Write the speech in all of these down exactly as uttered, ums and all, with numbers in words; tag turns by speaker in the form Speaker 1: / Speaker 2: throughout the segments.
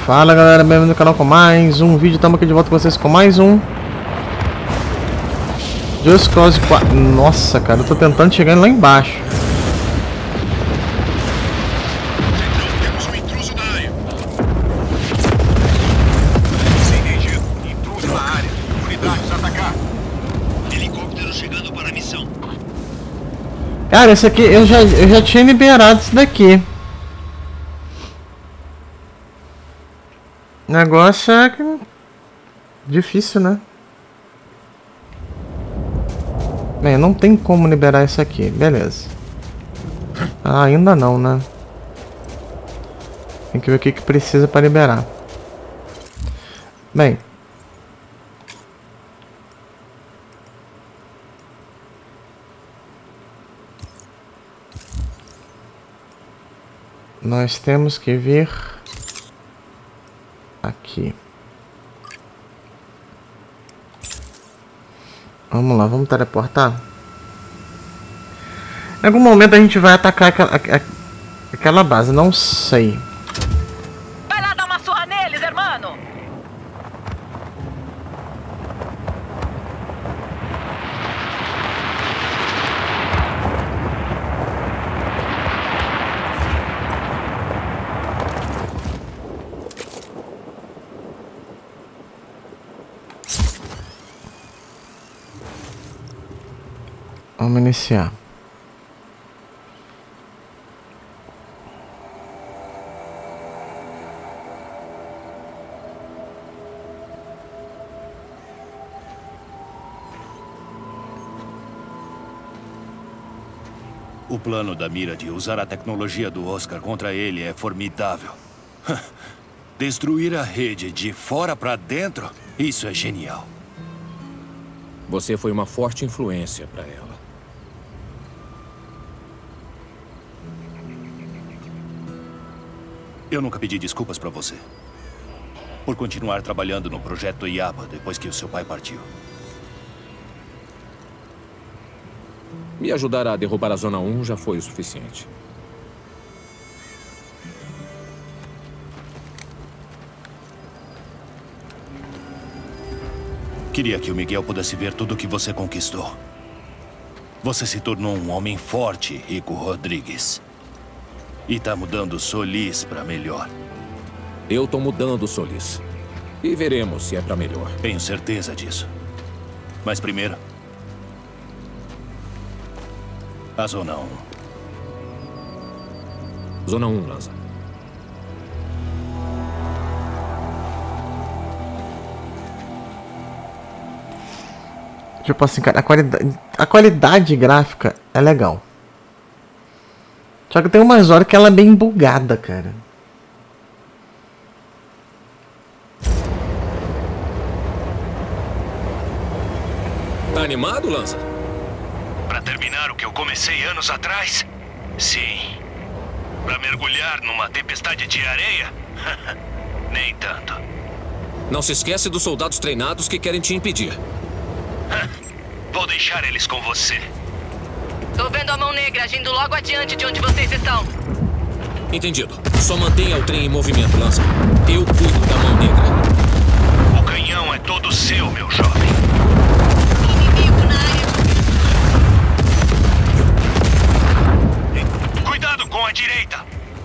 Speaker 1: Fala galera, bem-vindo ao canal com mais um vídeo. Estamos aqui de volta com vocês com mais um Just Cause quatro. Nossa, cara, eu tô tentando chegar lá embaixo.
Speaker 2: Temos um intruso na área. Sem energia. Intruso na área. Unidades atacar. Helicóptero chegando para a missão.
Speaker 1: Cara, esse aqui eu já, eu já tinha liberado isso daqui. O negócio é que... difícil, né? Bem, não tem como liberar isso aqui. Beleza. Ah, ainda não, né? Tem que ver o que, que precisa para liberar. Bem. Nós temos que vir... aqui. Vamos lá, vamos teleportar. Em algum momento a gente vai atacar aquela, aquela base, não sei.
Speaker 3: Vai lá dar uma surra neles, hermano!
Speaker 1: Vamos iniciar.
Speaker 4: O plano da mira de usar a tecnologia do Oscar contra ele é formidável. Destruir a rede de fora para dentro, isso é genial.
Speaker 5: Você foi uma forte influência para ela.
Speaker 4: Eu nunca pedi desculpas para você. Por continuar trabalhando no projeto I A P A depois que o seu pai partiu.
Speaker 5: Me ajudar a derrubar a Zona um já foi o suficiente.
Speaker 4: Queria que o Miguel pudesse ver tudo o que você conquistou. Você se tornou um homem forte, Rico Rodrigues. E tá mudando Solis para melhor.
Speaker 5: Eu tô mudando Solis. E veremos se é para melhor.
Speaker 4: Tenho certeza disso. Mas primeiro... a Zona um.
Speaker 5: Zona um, Lanza.
Speaker 1: Tipo assim, cara, a qualidade, a qualidade gráfica é legal. Só que tem umas horas que ela é bem bugada, cara.
Speaker 5: Tá animado, Lanza?
Speaker 2: Para terminar o que eu comecei anos atrás? Sim. Para mergulhar numa tempestade de areia? Nem tanto.
Speaker 5: Não se esquece dos soldados treinados que querem te impedir.
Speaker 2: Vou deixar eles com você.
Speaker 3: Tô vendo a Mão Negra agindo logo adiante de onde vocês estão.
Speaker 5: Entendido. Só mantenha o trem em movimento, Lanza. Eu cuido da Mão Negra.
Speaker 2: O canhão é todo seu, meu jovem.
Speaker 3: Inimigo na área.
Speaker 2: Cuidado com a direita.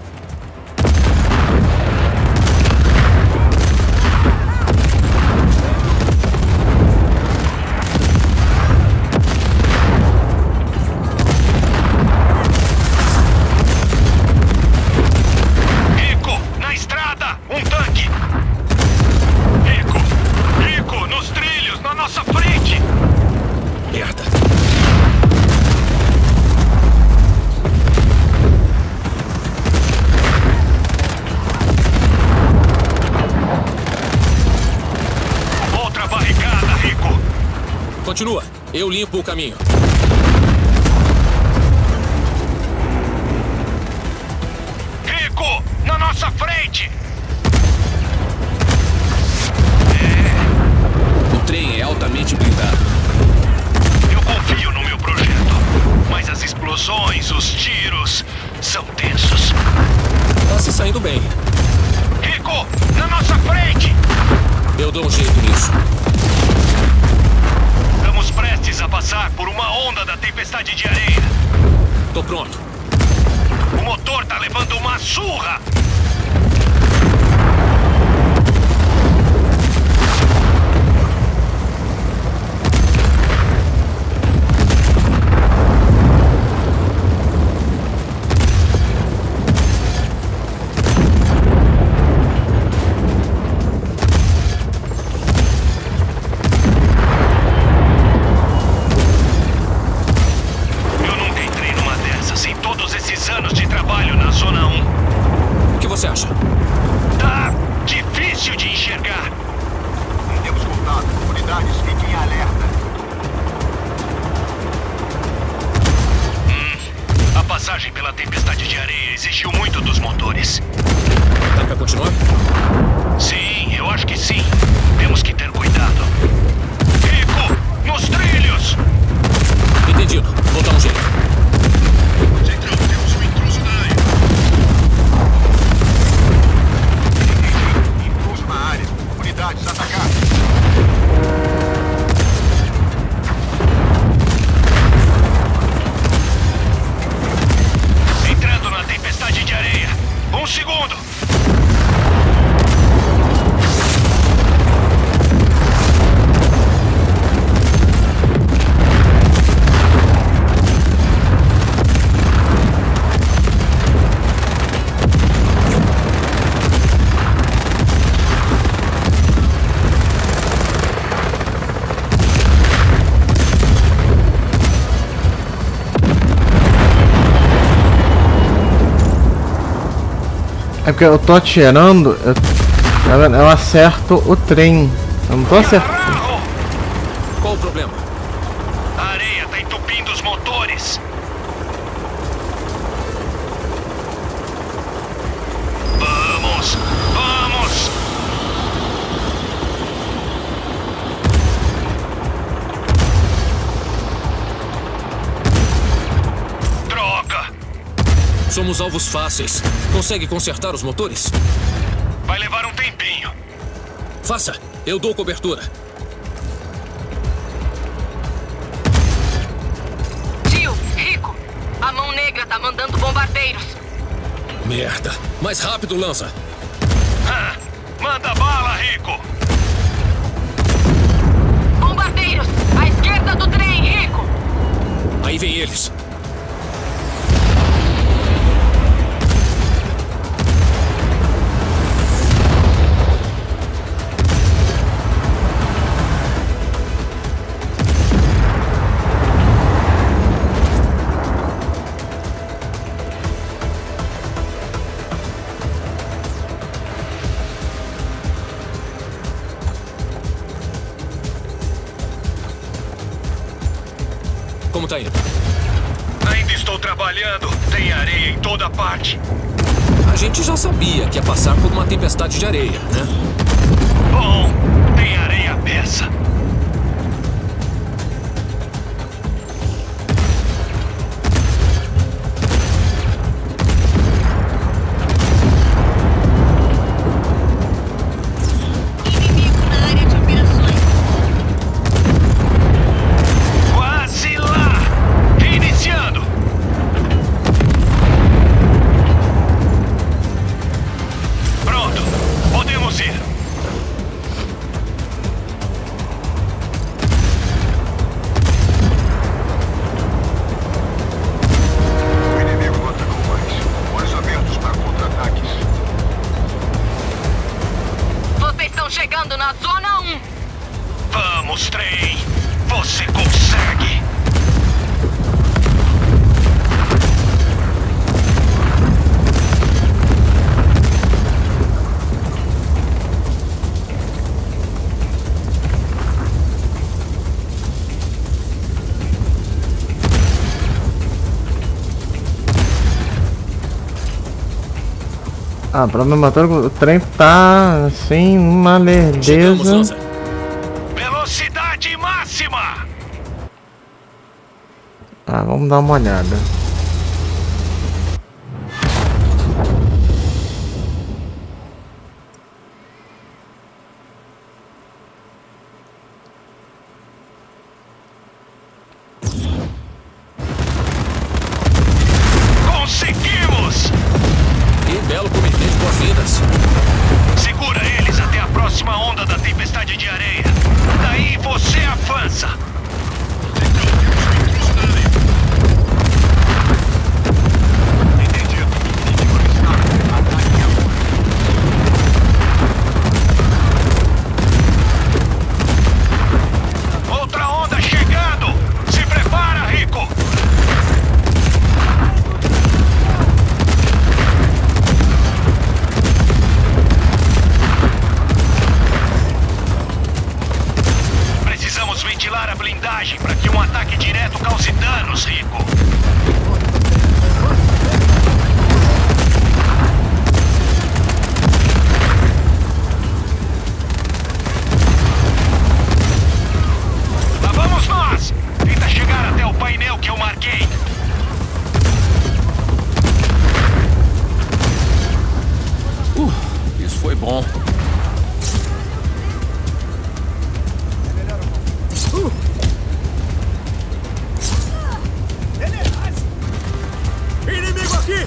Speaker 2: Um tanque! Rico! Rico, nos trilhos, na nossa frente!
Speaker 5: Merda.
Speaker 2: Outra barricada, Rico!
Speaker 5: Continua. Eu limpo o caminho.
Speaker 2: Rico, na nossa frente!
Speaker 5: O trem é altamente blindado.
Speaker 2: Eu confio no meu projeto, mas as explosões, os tiros, são tensos.
Speaker 5: Tá se saindo bem.
Speaker 2: Rico, na nossa
Speaker 5: Eu dou um jeito nisso.
Speaker 2: Estamos prestes a passar por uma onda da tempestade de areia.
Speaker 5: Tô pronto.
Speaker 2: O motor tá levando uma surra. Pela tempestade de areia exigiu muito dos motores.
Speaker 5: Dá pra continuar?
Speaker 2: Sim, eu acho que sim. Temos que ter cuidado. Rico, nos trilhos!
Speaker 5: Entendido. Vou dar um jeito.
Speaker 2: Central, temos um intruso na área. Intruso na área. Unidades, atacar. Tempestade de areia. Um segundo.
Speaker 1: É porque eu tô atirando, eu, tá vendo? Eu acerto o trem. Eu não tô acertando.
Speaker 5: Qual o problema?
Speaker 2: A areia tá entupindo os motores. Vamos! Vamos! Droga!
Speaker 5: Somos alvos fáceis. Consegue consertar os motores?
Speaker 2: Vai levar um tempinho.
Speaker 5: Faça. Eu dou cobertura.
Speaker 3: Tio, Rico, a Mão Negra tá mandando bombardeiros.
Speaker 5: Merda. Mais rápido, lança.
Speaker 2: Ah, manda bala, Rico.
Speaker 3: Bombardeiros, à esquerda do trem, Rico.
Speaker 5: Aí vem eles. Como tá indo?
Speaker 2: Ainda estou trabalhando. Tem areia em toda parte.
Speaker 5: A gente já sabia que ia passar por uma tempestade de areia, né?
Speaker 2: Bom, tem areia beça.
Speaker 3: Chegando na zona um.
Speaker 2: Vamos, trem. Você consegue.
Speaker 1: Ah, problema todo, o trem tá assim, uma lerdeza.
Speaker 2: Velocidade máxima!
Speaker 1: Ah, vamos dar uma olhada.
Speaker 2: Segura eles até a próxima onda da tempestade de areia. Daí você avança. Outra onda chegando! Se prepara, Rico! Precisamos ventilar a blindagem para que um ataque direto cause danos, Rico. Lá vamos nós! Tenta chegar até o painel que eu marquei.
Speaker 5: Uh, isso foi bom.
Speaker 6: Inimigo aqui!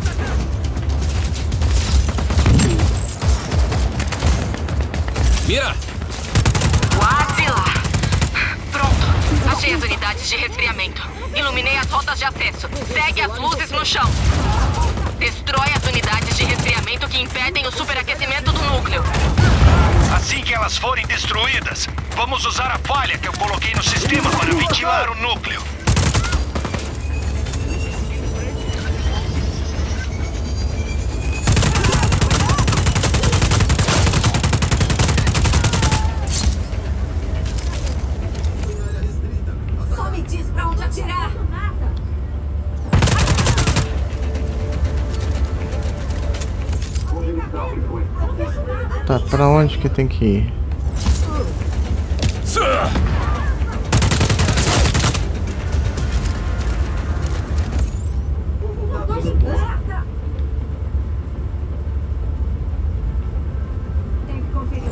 Speaker 5: Mira!
Speaker 3: Quase lá. Pronto. Achei as unidades de resfriamento. Iluminei as rotas de acesso. Segue as luzes no chão. Destrói as unidades de resfriamento que impedem o superaquecimento do núcleo.
Speaker 2: Assim que elas forem destruídas, vamos usar a falha que eu coloquei no sistema para ventilar o núcleo.
Speaker 7: Só me diz pra onde atirar!
Speaker 1: Tá, pra onde que tem que ir?
Speaker 7: Tem que conferir.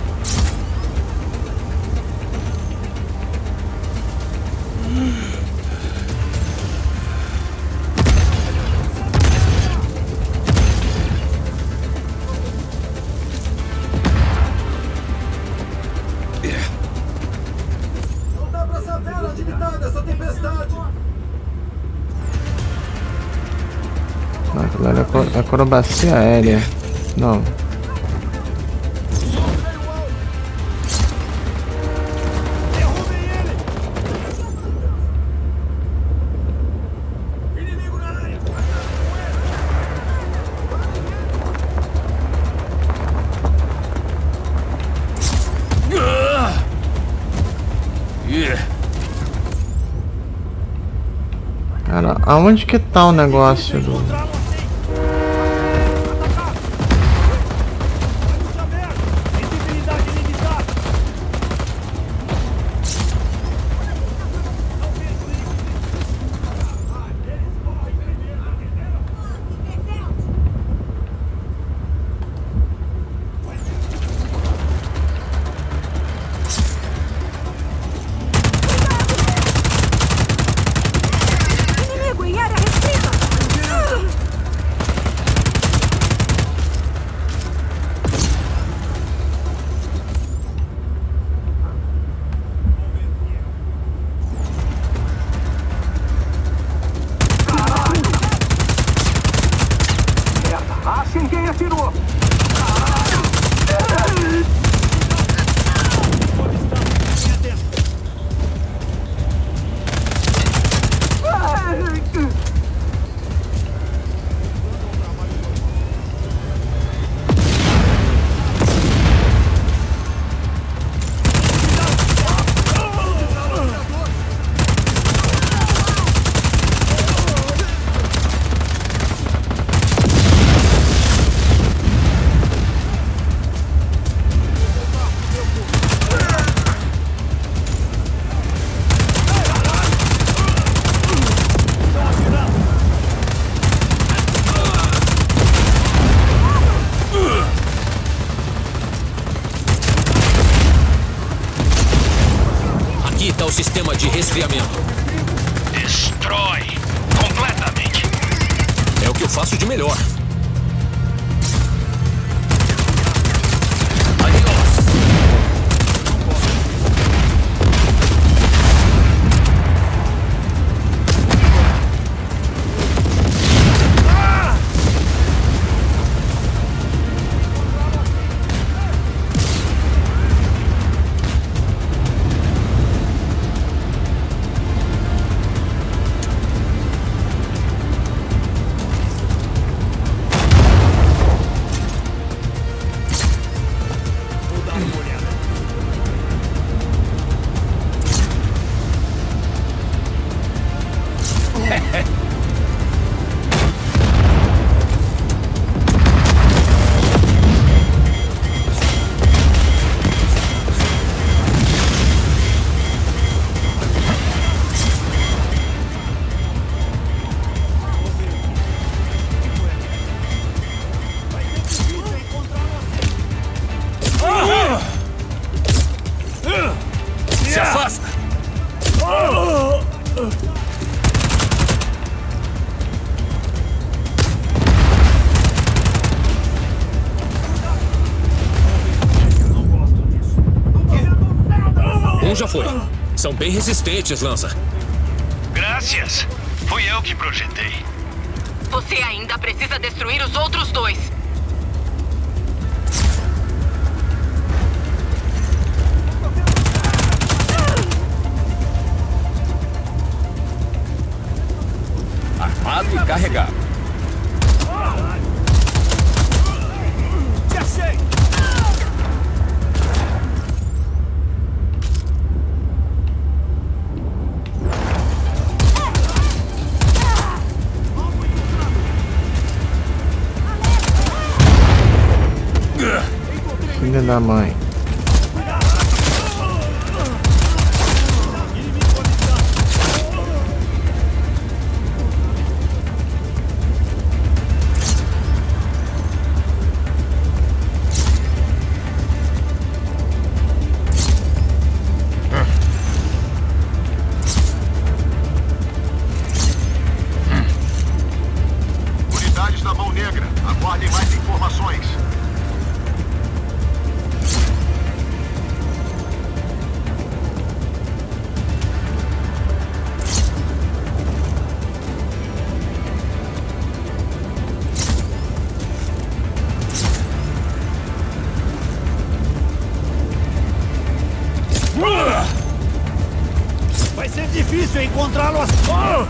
Speaker 6: Não dá pra saber onde está dessa tempestade!
Speaker 1: Não, aquilo ali é acro- acrobacia aérea. Não.
Speaker 6: Derrubem ele! Inimigo na área!
Speaker 1: Cara, aonde que tá o negócio do...
Speaker 6: Visibilidade limitada!
Speaker 7: Inimigo em área restrita!
Speaker 6: Achem quem atirou!
Speaker 5: Aqui está o sistema de resfriamento.
Speaker 2: Destrói completamente.
Speaker 5: É o que eu faço de melhor. Um já foi. São bem resistentes, Lança.
Speaker 2: Graças. Fui eu que projetei.
Speaker 3: Você ainda precisa destruir os outros dois.
Speaker 8: Armado e carregado.
Speaker 6: Te achei!
Speaker 1: Filha da mãe.
Speaker 9: Unidades da Mão Negra, aguardem mais informações.
Speaker 6: Vai ser difícil encontrá-lo assim.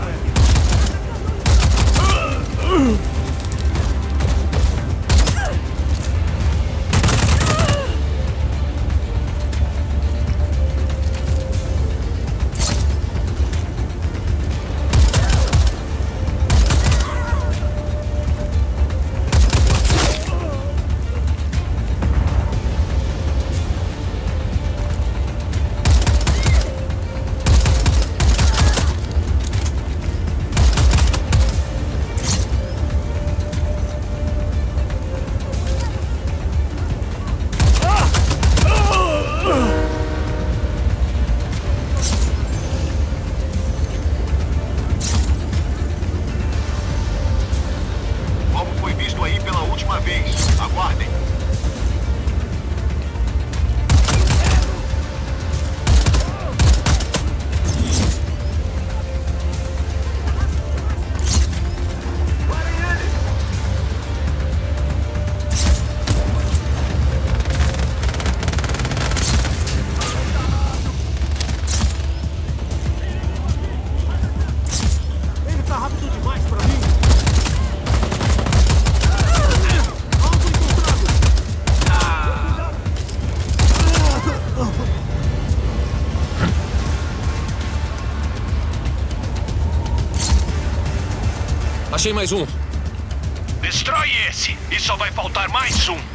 Speaker 9: Algo foi visto aí pela última vez. Aguardem.
Speaker 6: Ele tá rápido demais pra mim.
Speaker 5: Achei mais um.
Speaker 2: Destrói esse e só vai faltar mais um.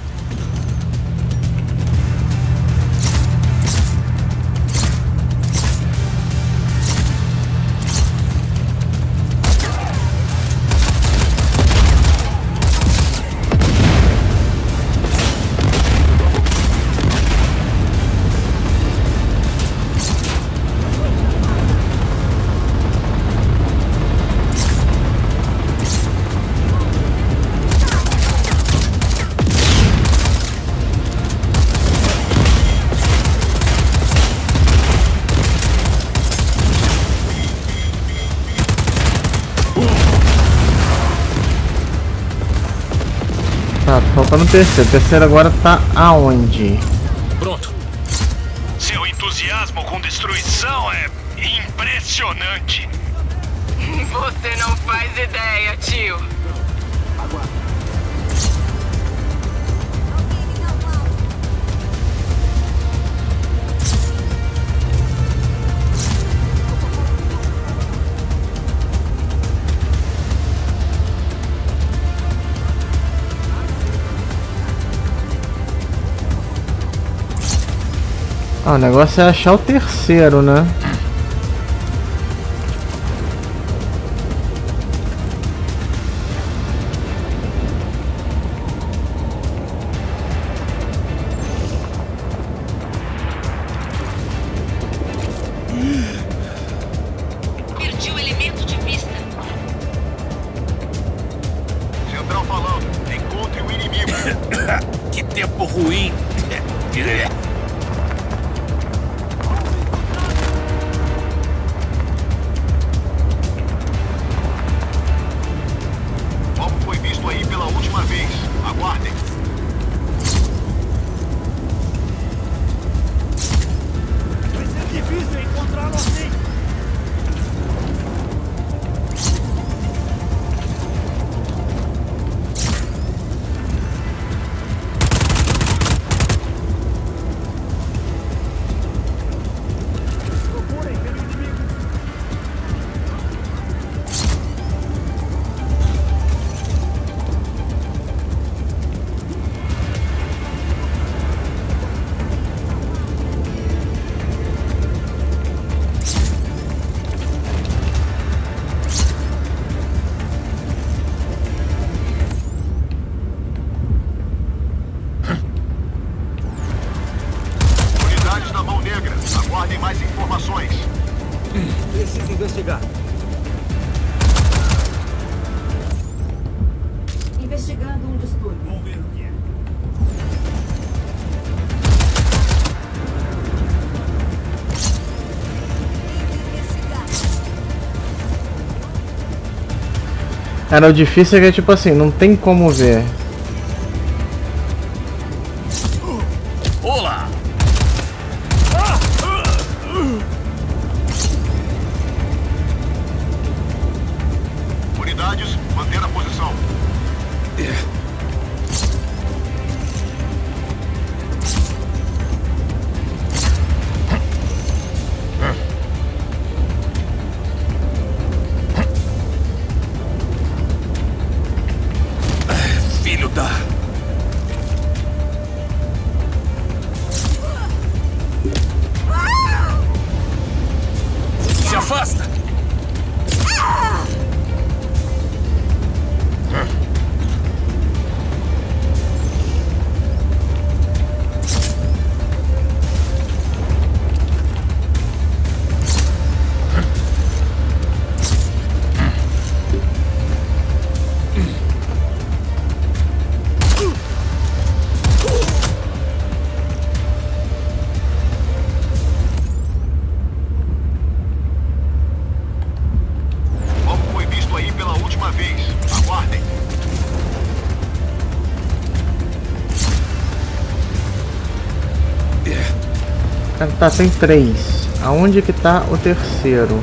Speaker 1: Tá, faltando o terceiro. O terceiro agora tá aonde?
Speaker 5: Pronto.
Speaker 2: Seu entusiasmo com destruição é impressionante.
Speaker 3: Você não faz ideia, tio.
Speaker 1: Ah, o negócio é achar o terceiro, né?
Speaker 3: Perdi o elemento de vista.
Speaker 9: Central falando. Encontre o inimigo.
Speaker 8: Que tempo ruim.
Speaker 9: última vez. Aguardem.
Speaker 6: Vai ser difícil encontrá-lo assim. Procurem pelo inimigo.
Speaker 9: Unidades na Mão Negra. Aguardem mais informações.
Speaker 6: Preciso investigar.
Speaker 7: Investigando um distúrbio.
Speaker 6: Vamos ver o que é.
Speaker 1: Cara, o difícil é que, tipo assim, não tem como ver.
Speaker 8: Olá!
Speaker 9: Unidades, manter a posição.
Speaker 8: Filho da... Se afasta!
Speaker 9: Como foi visto aí pela última vez. Aguardem.
Speaker 1: Cara, tá, tem três. Aonde que tá o terceiro?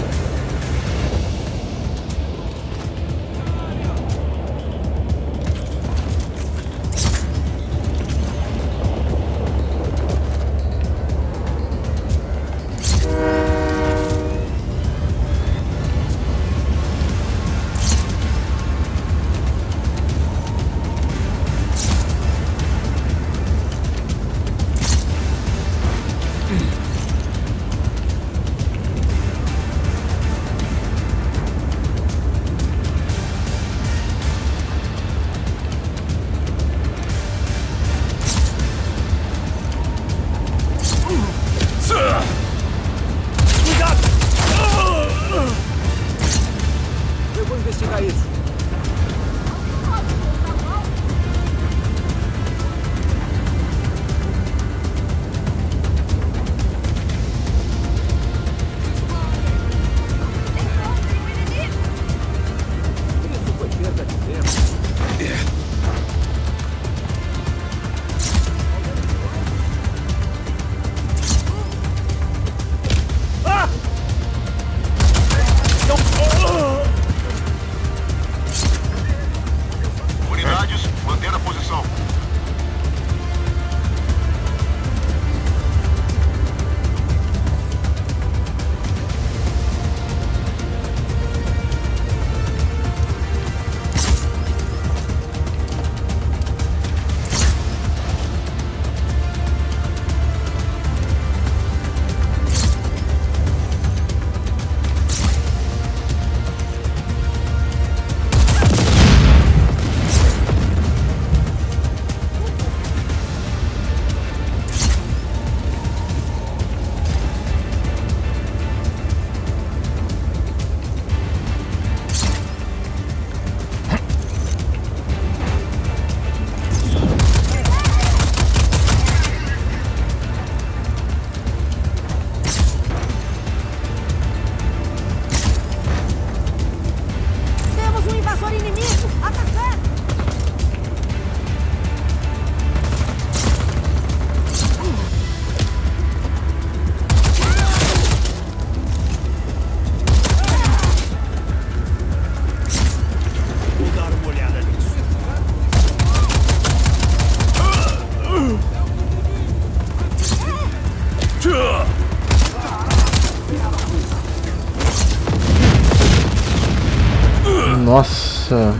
Speaker 1: Nossa.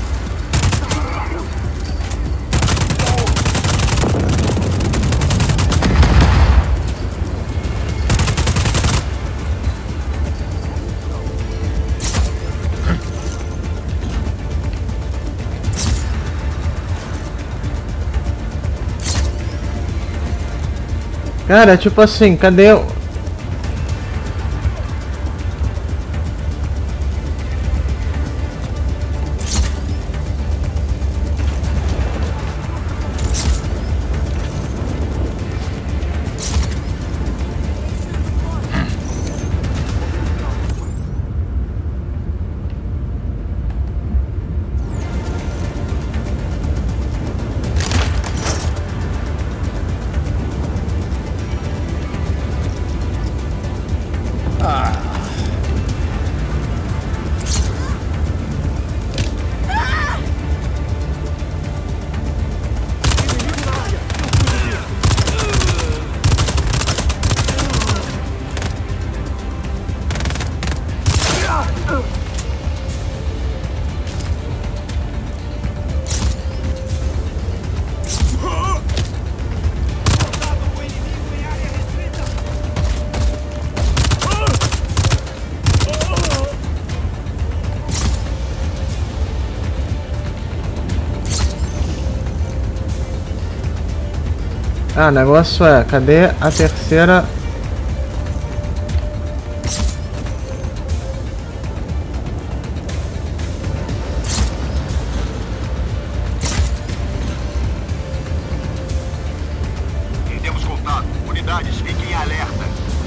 Speaker 1: Cara, tipo assim, cadê o... Ah, o negócio é, cadê a terceira?
Speaker 9: Temos contato. Unidades, fiquem em alerta.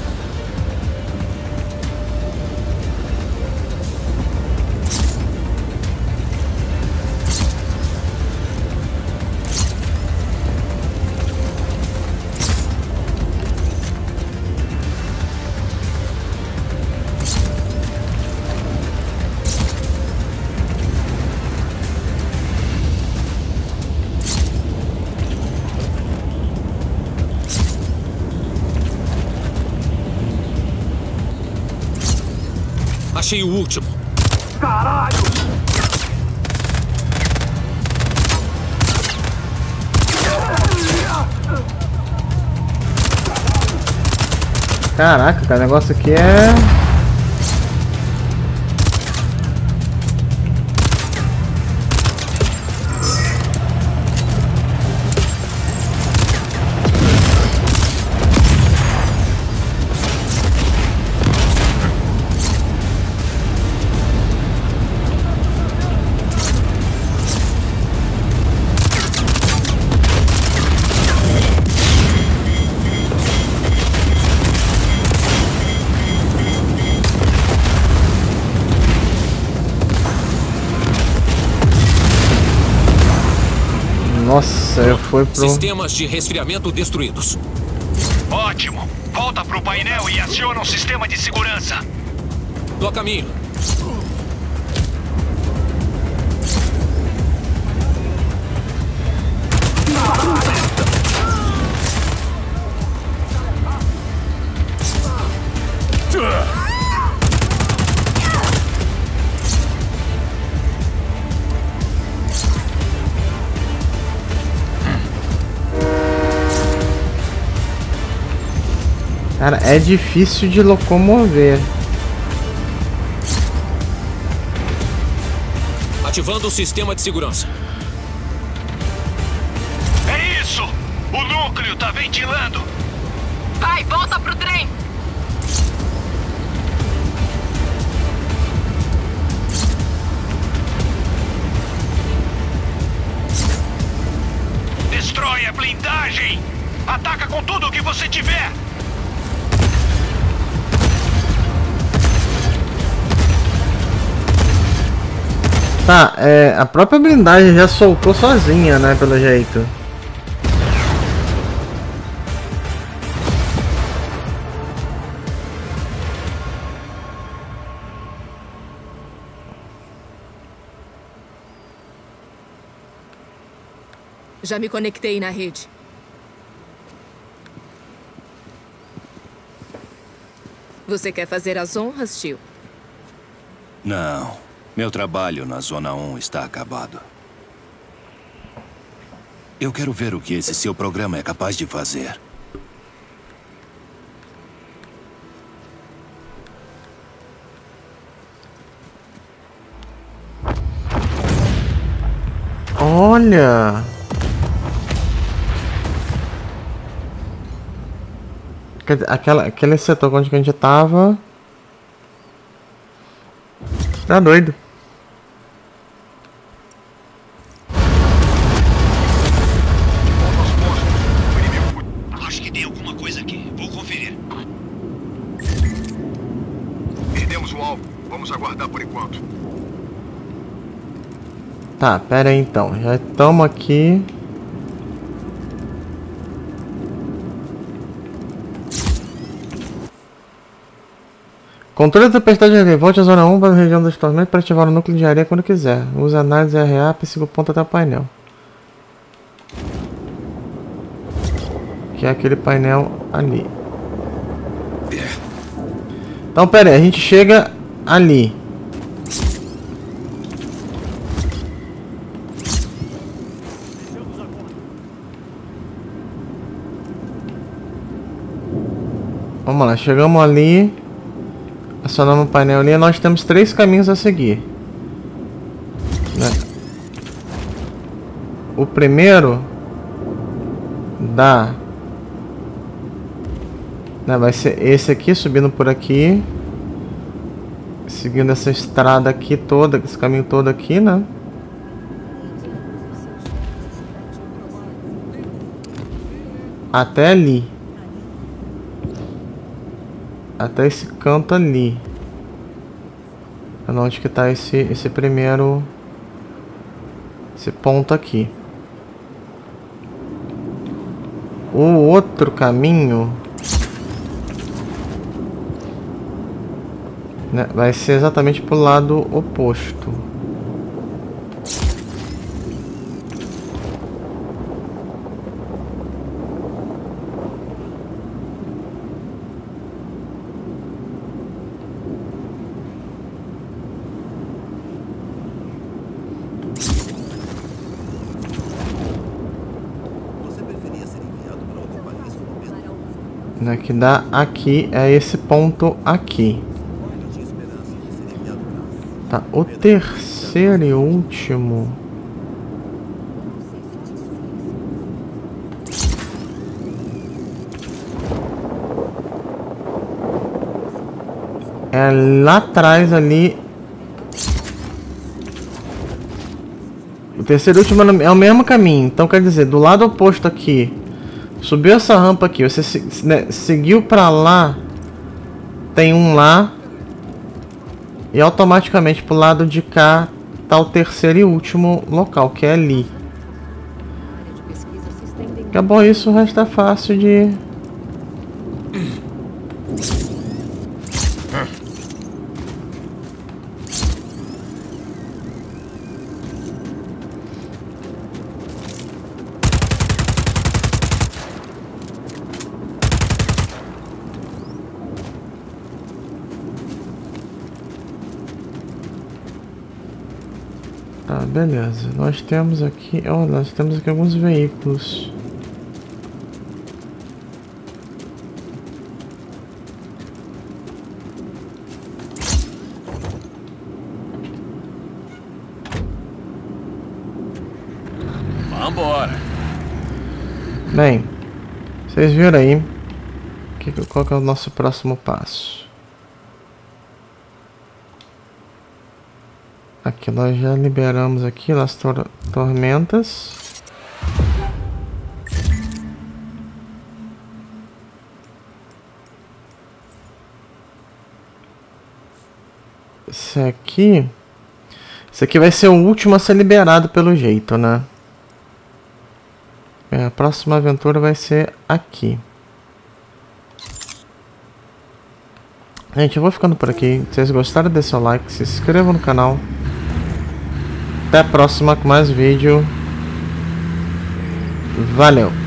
Speaker 5: Achei o último.
Speaker 9: Caralho!
Speaker 1: Caraca, cara, o negócio aqui é... Nossa, eu fui pro...
Speaker 5: Sistemas de resfriamento destruídos.
Speaker 2: Ótimo. Volta pro painel e aciona o sistema de segurança.
Speaker 5: Tô a caminho.
Speaker 1: Cara, é difícil de locomover.
Speaker 5: Ativando o sistema de segurança.
Speaker 2: É isso! O núcleo tá ventilando!
Speaker 3: Vai, volta pro trem!
Speaker 2: Destrói a blindagem! Ataca com tudo o que você tiver!
Speaker 1: Tá, é, a própria blindagem já soltou sozinha, né, pelo jeito.
Speaker 10: Já me conectei na rede. Você quer fazer as honras, tio?
Speaker 4: Não. Meu trabalho na Zona um está acabado. Eu quero ver o que esse seu programa é capaz de fazer.
Speaker 1: Olha! Aquela, aquele setor onde a gente tava... Tá doido.
Speaker 2: Acho que tem alguma coisa aqui. Vou conferir.
Speaker 9: Perdemos o alvo. Vamos aguardar por enquanto.
Speaker 1: Tá, pera aí então. Já estamos aqui. Controle da tempestade de areia. Volte à zona um para a região dos tormentos para ativar o núcleo de areia quando quiser. Use a análise R A para seguir o ponto até o painel. Que é aquele painel ali. Então, pera aí. A gente chega ali. Vamos lá. Chegamos ali. Acionamos o painel ali, nós temos três caminhos a seguir, né? O primeiro dá, né, vai ser esse aqui, subindo por aqui, seguindo essa estrada aqui toda, esse caminho todo aqui, né? Até ali. Até esse canto ali. Onde que tá esse, esse primeiro... Esse ponto aqui. O outro caminho... né, vai ser exatamente pro lado oposto. Né, que dá aqui, é esse ponto aqui. Tá, o terceiro e último. É lá atrás ali. O terceiro e último é o mesmo caminho. Então quer dizer, do lado oposto aqui. Subiu essa rampa aqui, você se, né, seguiu pra lá, tem um lá, e automaticamente pro lado de cá tá o terceiro e último local, que é ali. Acabou isso, o resto é fácil de... Tá, beleza. Nós temos aqui... Oh, nós temos aqui alguns veículos.
Speaker 8: Vambora.
Speaker 1: Bem, vocês viram aí que, qual que é o nosso próximo passo. Aqui nós já liberamos aqui as tor tormentas. Esse aqui... Esse aqui vai ser o último a ser liberado pelo jeito, né? É, a próxima aventura vai ser aqui. Gente, eu vou ficando por aqui. Se vocês gostaram, deixe seu like, se inscrevam no canal. Até a próxima com mais vídeo. Valeu!